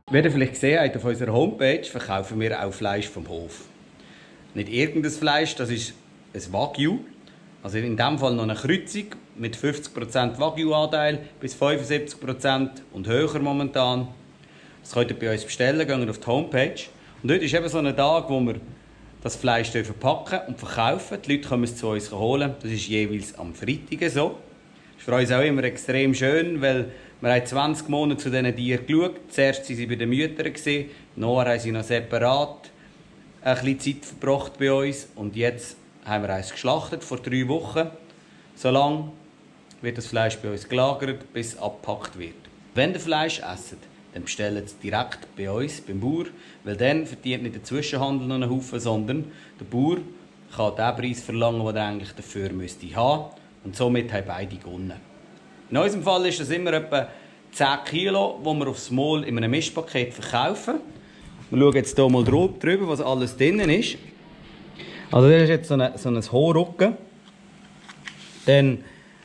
Wie ihr vielleicht gesehen habt, auf unserer Homepage verkaufen wir auch Fleisch vom Hof. Nicht irgendein Fleisch, das ist ein Wagyu. Also in diesem Fall noch eine Kreuzung mit 50% Wagyu-Anteil bis 75% und höher momentan. Das könnt ihr bei uns bestellen, geht auf die Homepage. Und heute ist eben so ein Tag, wo wir das Fleisch verpacken und verkaufen. Die Leute können es zu uns holen. Das ist jeweils am Freitag so. Das ist für uns auch immer extrem schön, weil wir haben 20 Monate zu diesen Tieren geschaut. Zuerst waren sie bei den Müttern, nachher haben sie noch separat ein bisschen Zeit verbracht bei uns. Und jetzt haben wir eins geschlachtet, vor 3 Wochen. So lange wird das Fleisch bei uns gelagert, bis es abgepackt wird. Wenn ihr Fleisch esst, dann bestellt es direkt bei uns, beim Bauer. Weil dann verdient nicht der Zwischenhandel noch einen Haufen, sondern der Bauer kann den Preis verlangen, den er eigentlich dafür haben müsste. Und somit haben beide gewonnen. In unserem Fall ist das immer etwa 10 Kilo, die wir aufs Mal in einem Mischpaket verkaufen. Wir schauen jetzt hier mal drüber, was alles drin ist. Also das ist jetzt so ein Hohrrücken. Dann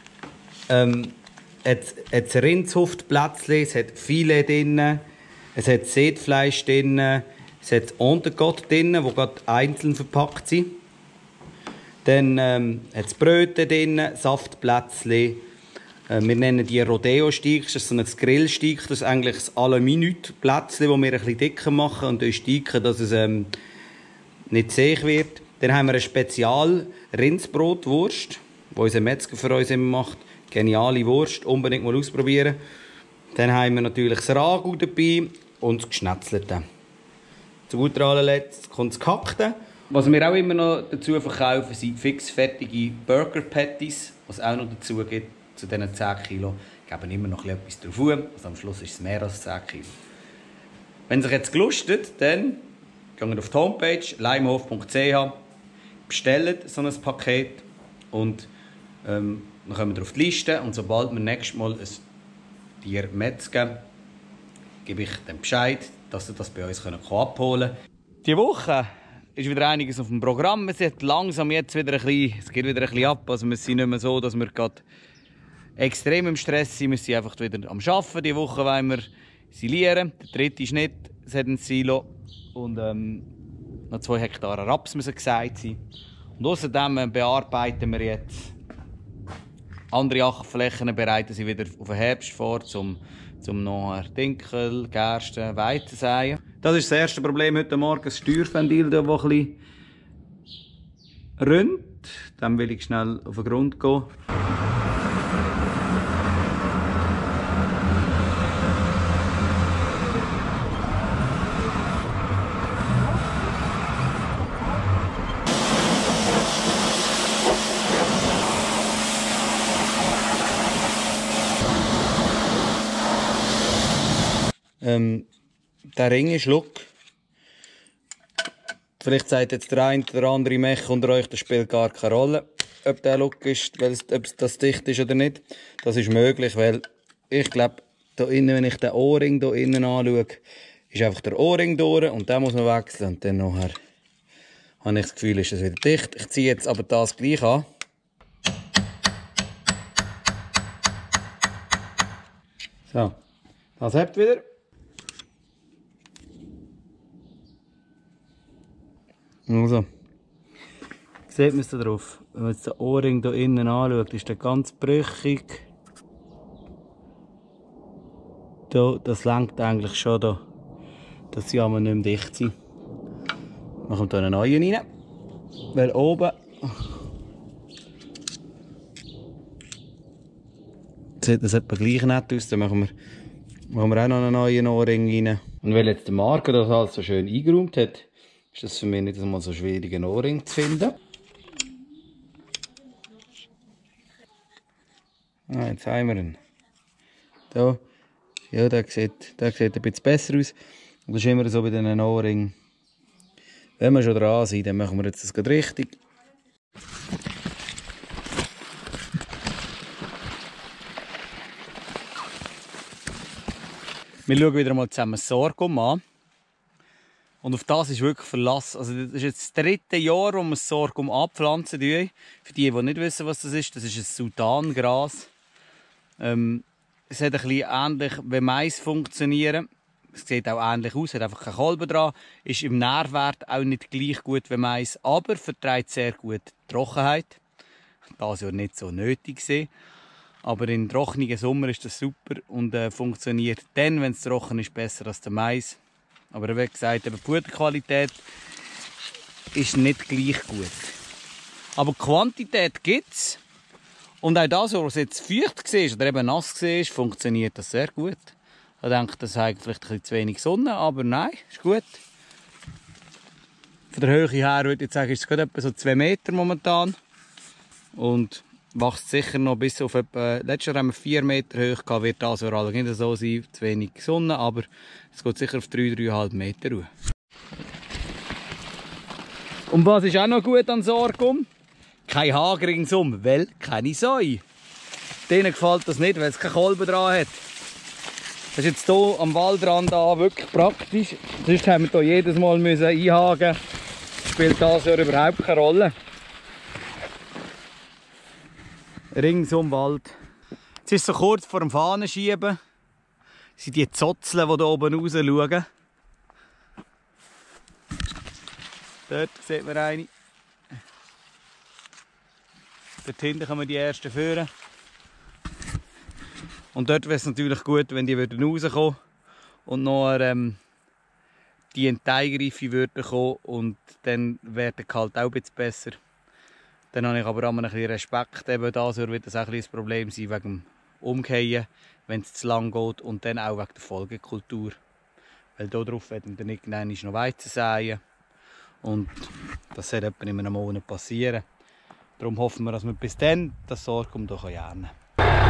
hat es Rindshuftplätzchen, es hat Filet drin, es hat Seetfleisch drin, es hat Entrecote drin, die gerade einzeln verpackt sind. Dann hat es Brötchen drin, Saftplätzchen. Wir nennen die Rodeo-Steaks, das ist so ein Grillsteak, das ist eigentlich das Alle-Minute-Plätzchen, das wir ein bisschen dicker machen und steigen, dass es nicht zäh wird. Dann haben wir eine Spezial-Rindsbrotwurst, die unser Metzger für uns immer macht. Geniale Wurst, unbedingt mal ausprobieren. Dann haben wir natürlich das Ragout dabei und das Geschnetzelte. Zu guter allerletzt kommt das Gehackte. Was wir auch immer noch dazu verkaufen, sind fixfertige Burger-Patties, was es auch noch dazu gibt. Zu diesen 10 Kilo geben immer noch etwas drauf. Also am Schluss ist es mehr als 10 Kilo. Wenn es euch jetzt gelustet, dann geht auf die Homepage leimhof.ch, bestellt so ein Paket und dann kommen wir auf die Liste. Und sobald wir nächstes Mal ein Tier metzgen, gebe ich dann Bescheid, dass ihr das bei uns abholen könnt. Diese Woche ist wieder einiges auf dem Programm. Es geht langsam jetzt wieder ein bisschen ab. Also wir sind nicht mehr so, dass wir gerade extrem im Stress sind. Wir sind einfach wieder am Arbeiten. Diese Woche wollen wir silieren. Der dritte ist nicht, es hat ein Silo. Und noch 2 Hektar Raps müssen gesät sein. Und außerdem bearbeiten wir jetzt andere Ackerflächen, bereiten sie wieder auf den Herbst vor, um nachher Dinkel, Gerste, Weizen säen. Das ist das erste Problem heute Morgen, das Steuerventil, das ein bisschen rinnt. Dann will ich schnell auf den Grund gehen. Der Ring ist Look. Vielleicht sagt jetzt der eine oder andere Mech unter euch, das spielt gar keine Rolle, ob der Look ist, ob das dicht ist oder nicht. Das ist möglich, weil ich glaube, da innen, wenn ich den Ohrring hier innen anschaue, ist einfach der Ohrring durch und den muss man wechseln. Und dann nachher habe ich das Gefühl, ist es wieder dicht. Ich ziehe jetzt aber das gleich an. So, das habt wieder. Also, seht man es da drauf. Wenn man jetzt den Ohrring hier innen anschaut, ist der ganz brüchig. Da, das lenkt eigentlich schon da, dass sie aber nicht mehr dicht sind. Machen wir hier einen neuen rein. Weil oben sieht das etwa gleich nett aus. Dann machen wir auch noch einen neuen Ohrring rein. Und weil jetzt der Marco das alles so schön eingeräumt hat, ist das für mich nicht einmal so schwierig, einen Ohrring zu finden. Ah, jetzt haben wir ihn. Da. Ja, der sieht ein bisschen besser aus. Und das ist immer so bei diesen Ohrringen. Wenn wir schon dran sind, dann machen wir jetzt das gerade richtig. Wir schauen wieder mal zusammen das Sorghum an. Und auf das ist wirklich Verlass. Also das ist jetzt das 3. Jahr, wo wir das Sorghum abpflanzen. Für die nicht wissen, was das ist ein Sultangras. Es hat ein bisschen ähnlich wie Mais funktionieren. Es sieht auch ähnlich aus, hat einfach keine Kolben dran. Ist im Nährwert auch nicht gleich gut wie Mais, aber verträgt sehr gut die Trockenheit. Das ja nicht so nötig gewesen. Aber in trockenen Sommer ist das super und funktioniert dann, wenn es trocken ist, besser als der Mais. Aber wie gesagt, die Futterqualität ist nicht gleich gut. Aber Quantität gibt es. Und auch das, was jetzt feucht war oder eben nass war, funktioniert das sehr gut. Ich denke, das hat vielleicht ein bisschen zu wenig Sonne, aber nein, ist gut. Von der Höhe her würde ich sagen, ist es gerade etwa so 2 Meter momentan. Und wächst sicher noch bis auf etwa, letztes Jahr haben wir 4 Meter hoch gehabt, wird das überall nicht so sein, zu wenig Sonne, aber es geht sicher auf 3,5 Meter hoch. Und was ist auch noch gut an Sorghum? Kein Hagel ringsum, weil keine Säue. Denen gefällt das nicht, weil es keine Kolben dran hat. Das ist jetzt hier am Waldrand wirklich praktisch. Sonst haben wir hier jedes Mal einhaken. Spielt das ja überhaupt keine Rolle. Ringsum Wald. Jetzt ist es so kurz vor dem Fahnenschieben. Das sind die Zotzeln, die hier oben raus schauen. Dort sieht man eine. Dort hinten kommen die ersten führen. Und dort wäre es natürlich gut, wenn die rauskommen würden und noch die Enteigereife würden kommen und dann wäre der Kalt auch ein bisschen besser. Dann habe ich aber auch ein bisschen Respekt, eben das wird das auch ein Problem sein wegen dem Umkehren, wenn es zu lang geht und dann auch wegen der Folgekultur. Weil darauf werden wir dann irgendwann noch Weizen säen und das sollte etwa in einem Monat passieren. Darum hoffen wir, dass wir bis dann das Sorghum hier ernten können.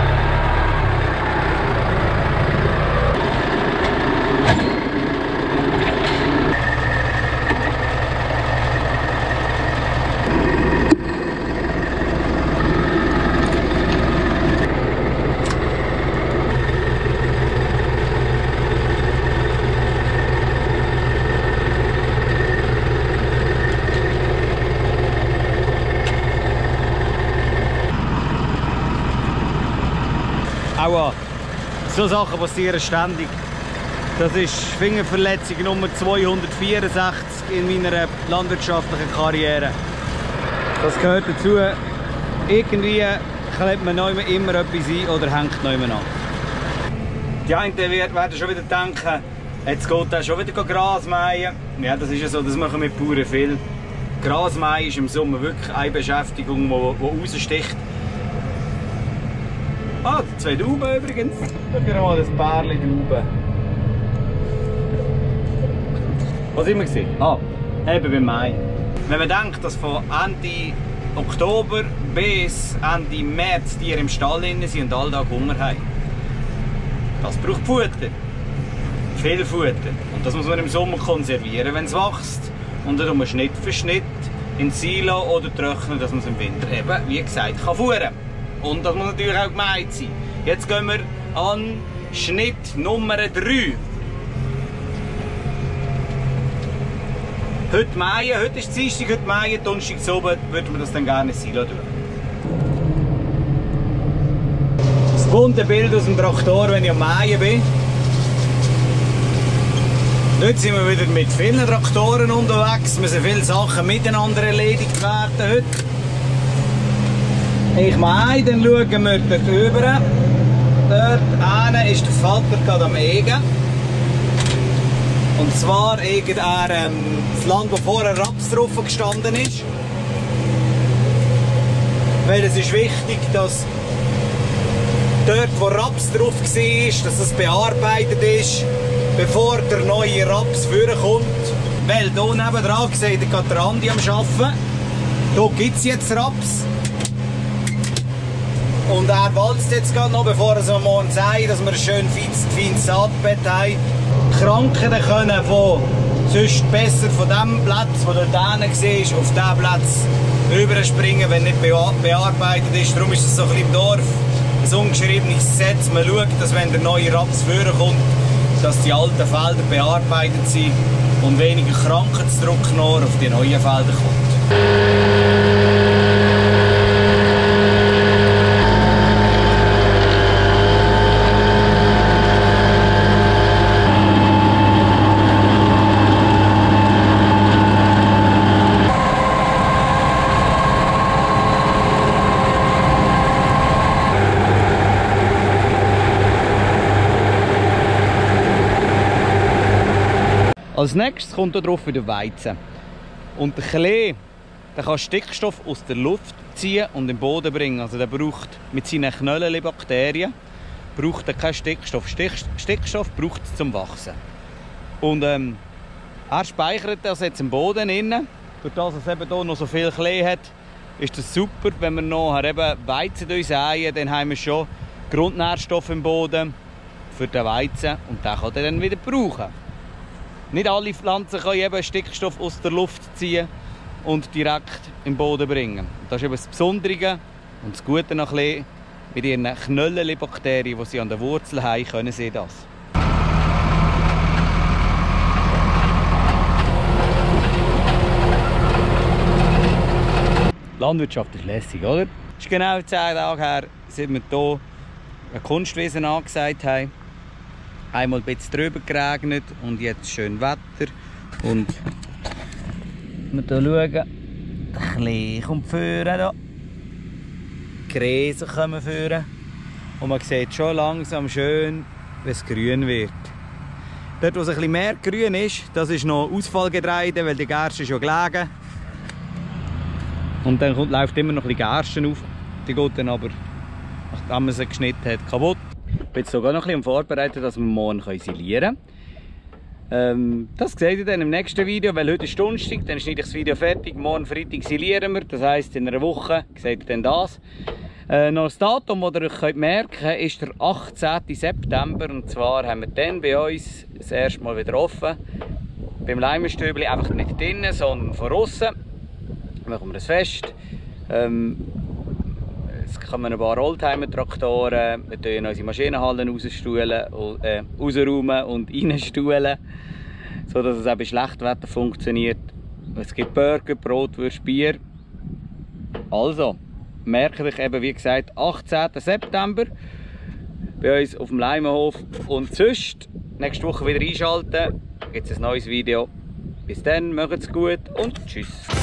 Auch so Sachen passieren ständig. Das ist Fingerverletzung Nummer 264 in meiner landwirtschaftlichen Karriere. Das gehört dazu. Irgendwie klebt man immer etwas ein oder hängt noch immer an. Die einen werden schon wieder denken, jetzt geht er schon wieder Gras mähen. Ja, das ist ja so, das machen wir Bauern viel. Gras mähen ist im Sommer wirklich eine Beschäftigung, die raussticht. Ah, 2 Tauben übrigens. Schau mal, das Pärchen Tauben. Was sind wir gesehen? Ah, eben beim Mai. Wenn man denkt, dass von Ende Oktober bis Ende März die im Stall sind und alle Tag Hunger haben. Das braucht Futter. Viel Futter. Und das muss man im Sommer konservieren, wenn es wächst. Und dann muss man Schnitt für Schnitt in Silo oder trocknen, dass man es im Winter eben, wie gesagt, kann fuhren. Und das muss natürlich auch gemeint sein. Jetzt gehen wir an Schnitt Nummer 3. Heute mähen, heute ist Dienstag, heute mähen, Donnerstag zu oben würden wir das dann gerne in Silo tun. Das bunte Bild aus dem Traktor, wenn ich am Mähen bin. Heute sind wir wieder mit vielen Traktoren unterwegs, müssen viele Sachen miteinander erledigt werden heute. Ich meine, dann schauen wir dort rüber. Dort hinten ist der Vater gerade am Egen. Und zwar egt er das Land, wo vorher Raps drauf gestanden ist. Weil es ist wichtig, dass dort, wo Raps drauf war, dass es bearbeitet ist, bevor der neue Raps vorkommt. Weil hier nebenan seht ihr gerade der Andi am Arbeiten. Hier gibt es jetzt Raps. Und er walzt jetzt gerade noch, bevor er am Morgen sagt, dass wir ein schön feines Saatbett haben. Die Kranken können sonst besser von dem Platz, der dort hinten war, auf diesen Platz rüberspringen, wenn nicht bearbeitet ist. Darum ist es so ein bisschen im Dorf ein ungeschriebenes Gesetz. Man schaut, dass wenn der neue Raps vorkommt, dass die alten Felder bearbeitet sind und weniger Krankheitsdruck noch auf die neuen Felder kommt. Als nächstes kommt hier drauf wieder Weizen. Und der Klee, der kann Stickstoff aus der Luft ziehen und in den Boden bringen. Also der braucht mit seinen Knöllchen-Bakterien braucht er keinen Stickstoff. Stickstoff braucht es zum Wachsen. Und er speichert das jetzt im Boden innen. Durch das es eben hier noch so viel Klee hat, ist das super. Wenn wir noch eben Weizen säen, dann haben wir schon Grundnährstoffe im Boden für den Weizen und den kann er dann wieder brauchen. Nicht alle Pflanzen können eben Stickstoff aus der Luft ziehen und direkt im Boden bringen. Das ist eben das Besondere und das Gute noch ein mit ihren Knöllchen-Bakterien, die sie an der Wurzel haben, können sie das. Die Landwirtschaft ist lässig, oder? Es ist genau 10 Tage her, seit wir hier eine Kunstwiese angesagt haben. Einmal ein bisschen drüber geregnet und jetzt schön Wetter. Und wir hier schauen, der Klee kommt vorne. Die Gräser kommen vorne. Und man sieht schon langsam schön, wie es grün wird. Dort, wo es ein bisschen mehr grün ist, das ist noch Ausfallgetreide, weil die Gerste ist schon gelegen. Und dann läuft immer noch ein bisschen Gerste auf. Die geht dann aber, nachdem man sie geschnitten hat, kaputt. Ich bin jetzt sogar noch ein bisschen vorbereitet, dass wir morgen silieren können. Das seht ihr dann im nächsten Video, weil heute ist Donnerstag, dann schneide ich das Video fertig. Morgen Freitag silieren wir, das heisst in einer Woche seht ihr dann das. Noch das Datum, das ihr euch merken könnt, ist der 18. September. Und zwar haben wir dann bei uns das erste Mal wieder offen. Beim Leimenstübli einfach nicht drinnen, sondern von außen. Machen wir das fest. Es kommen ein paar Oldtimer-Traktoren. Wir tun unsere Maschinenhallen rausräumen und reinstuhlen, sodass es auch bei Schlechtwetter funktioniert. Es gibt Burger, Brotwurst, Bier. Also, merkt euch eben, wie gesagt, 18. September bei uns auf dem Leimenhof. Und sonst, nächste Woche wieder einschalten, gibt es ein neues Video. Bis dann, macht's gut und tschüss.